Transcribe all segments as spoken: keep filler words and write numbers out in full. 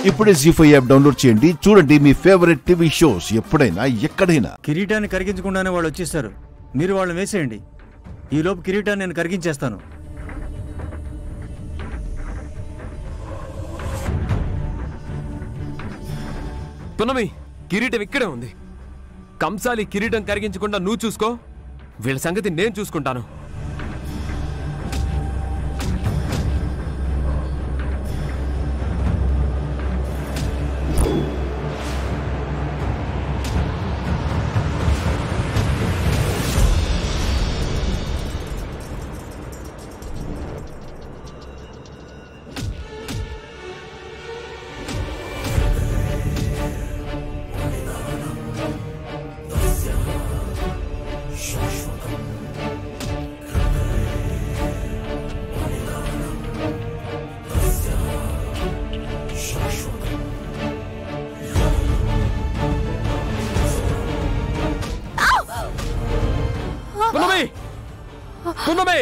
ఇప్పుడే G five app download చేయండి, చూడండి మీ ఫేవరెట్ టీవీ షోస్ ఎప్పుడైనా ఎక్కడైనా. కిరీటాన్ని కరిగించకుండానే వాళ్ళు వచ్చేసారు, మీరు వాళ్ళని వేసేయండి. ఈలోపు కిరీటాన్ని నేను కరిగించేస్తాను. పునమి, కిరీటం ఇక్కడే ఉంది. కంసాలి కిరీటం కరిగించకుండా నువ్వు చూసుకో, వీళ్ళ సంగతి నేను చూసుకుంటాను. పునమి! పునమి!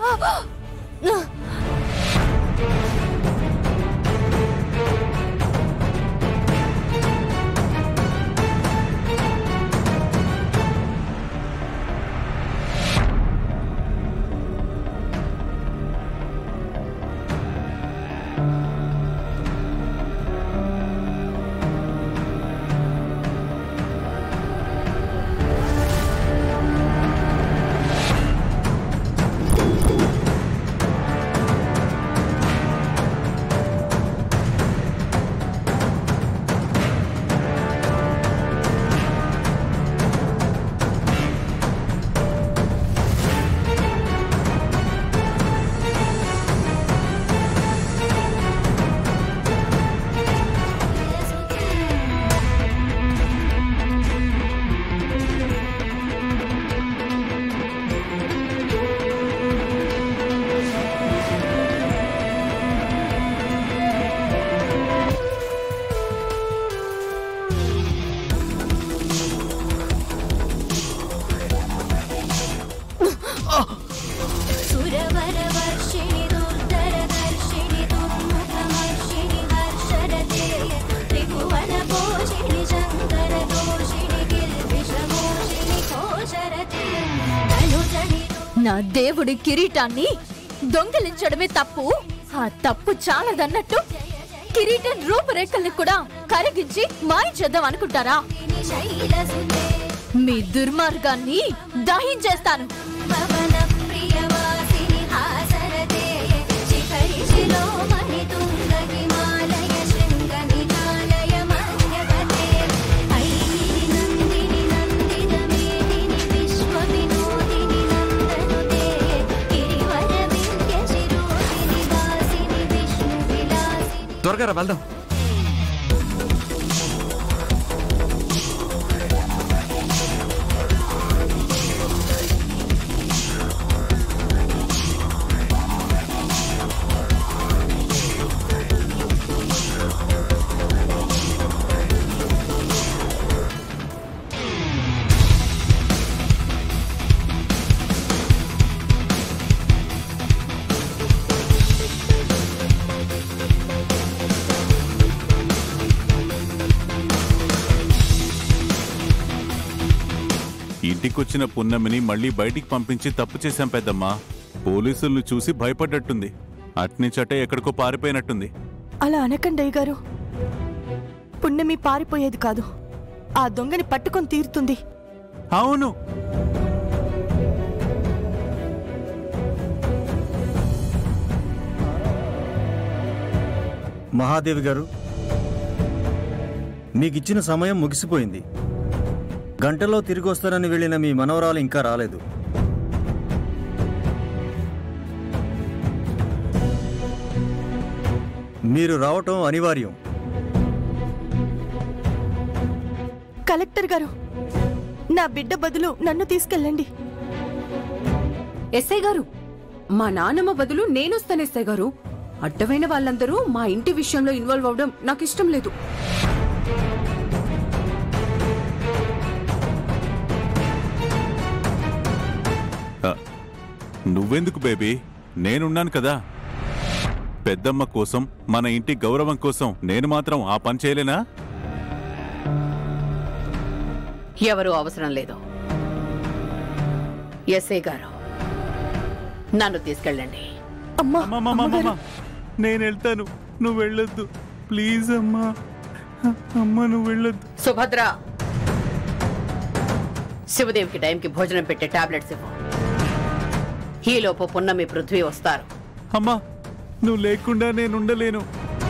నా దేవుడి కిరీటాన్ని దొంగిలించడమే తప్పు, ఆ తప్పు చాలదన్నట్టు కిరీటం రూపురేఖల్ని కూడా కరిగించి మాయం చేద్దాం అనుకుంటారా? మీ దుర్మార్గాన్ని దహించేస్తాను. త్వరగా రా, వెళ్దాం. ఇంటికొచ్చిన పున్నమిని మళ్లీ బయటికి పంపించి తప్పు చేశాం పెద్దమ్మా. పోలీసులను చూసి భయపడ్డట్టుంది, అట్నుంచటే ఎక్కడికో పారిపోయినట్టుంది. అలా అనకండి అయ్యగారు, పున్నమి పారిపోయేది కాదు, ఆ దొంగని పట్టుకొని తీరుతుంది. అవును, మహాదేవి గారు, మీకిచ్చిన సమయం ముగిసిపోయింది. గంటలో తిరిగి వస్తారని వెళ్ళిన మీ మనవరాలు ఇంకా రాలేదు. మీరు రావటం అనివార్యం. కలెక్టర్ గారు, నా బిడ్డ బదులు నన్ను తీసుకెళ్ళండి. ఎస్ఐ గారు, మా నాన్నమ్మ బదులు నేనొస్తాను. ఎస్ఐ గారు, అడ్డమైన వాళ్ళందరూ మా ఇంటి విషయంలో ఇన్వాల్వ్ అవడం నాకు ఇష్టం లేదు. నువ్వెందుకు బేబీ, నేనున్నాను కదా. పెద్దమ్మ కోసం, మన ఇంటి గౌరవం కోసం నేను మాత్రం ఆ పని చేయలేనా? ఎవరూ అవసరం లేదు. ఎస్ఐ గారు, నన్ను తీసుకెళ్ళండి. అమ్మా అమ్మా, నేను వెళ్తాను, నువ్వు వెళ్ళొద్దు ప్లీజ్ అమ్మా. అమ్మా నువ్వు వెళ్ళొద్దు. సుభద్ర, శివదేవికి టైంకి భోజనం పెట్టే టాబ్లెట్స్ ఇవ్వు. ఈలోపు పున్నమి పృథ్వీ వస్తారు. అమ్మా నువ్వు లేకుండా నేను ఉండలేను.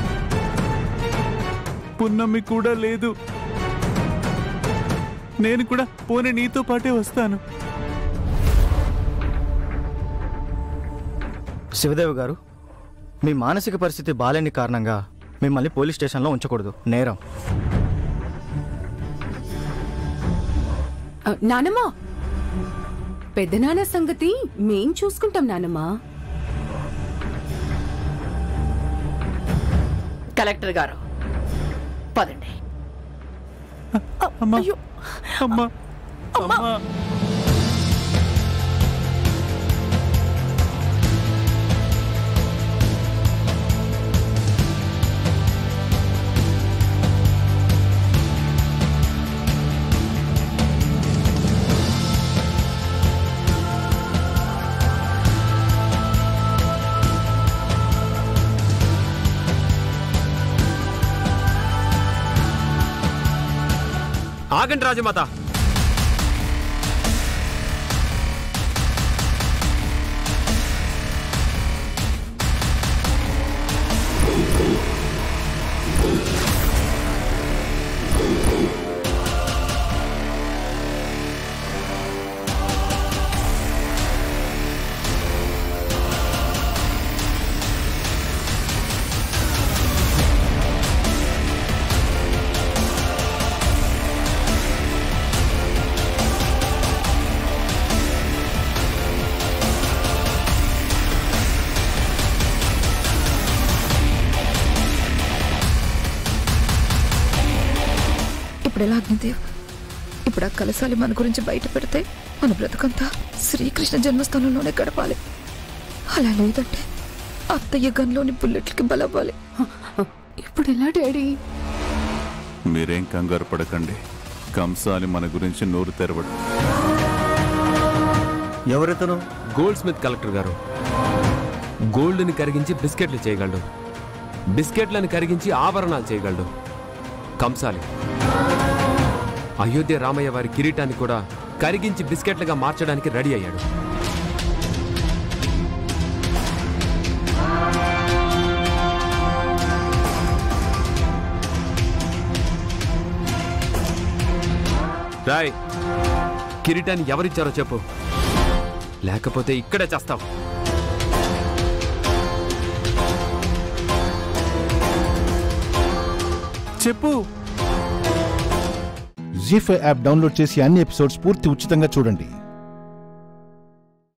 పున్నమి కూడా లేదు. నేను కూడా పోనీ నీతో పాటే వస్తాను. శివదేవి గారు, మీ మానసిక పరిస్థితి బాలేని కారణంగా మిమ్మల్ని పోలీస్ స్టేషన్లో ఉంచకూడదు, నేరం. నానమ్మా, పెద్దనాన్న సంగతి మేం చూసుకుంటాం నానమ్మా. కలెక్టర్ గారు పదండి. అమ్మా అమ్మా అమ్మా ఆగండి రాజమాత. ఇప్పుడు ఎలా అగ్నిదేవ్? ఇప్పుడు ఆ కలశాలి మన గురించి బయట పెడితే మన బ్రతుకంతా శ్రీకృష్ణ జన్మస్థానంలోనే గడపాలి. అలా లేదంటే అత్తయ్య గన్లోని బుల్లెట్లకి బలవ్వాలి. ఇప్పుడు ఎలా డాడీ? మీరేం కంగారు పడకండి. కంసాలి మన గురించి నోరు తెరవడు. ఎవరితను? గోల్డ్ స్మిత్ కలెక్టర్ గారు. గోల్డ్ని కరిగించి బిస్కెట్లు చేయగలడు, బిస్కెట్లను కరిగించి ఆభరణాలు చేయగలడు. కంసాలి అయోధ్య రామయ్య వారి కిరీటాన్ని కూడా కరిగించి బిస్కెట్లుగా మార్చడానికి రెడీ అయ్యాడు. రాయ్, కిరీటాన్ని ఎవరిచ్చారో చెప్పు, లేకపోతే ఇక్కడే చేస్తావు. చెప్పు. జీ ఫైవ్ యాప్ డౌన్లోడ్ చేసి అన్ని ఎపిసోడ్స్ పూర్తి ఉచితంగా చూడండి.